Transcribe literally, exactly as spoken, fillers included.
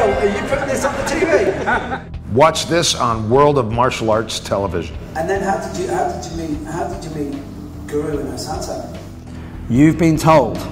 Will, are you putting this on the T V? Watch this on World of Martial Arts television. And then how did you how did you meet how did you meet Guru and Asante? You've been told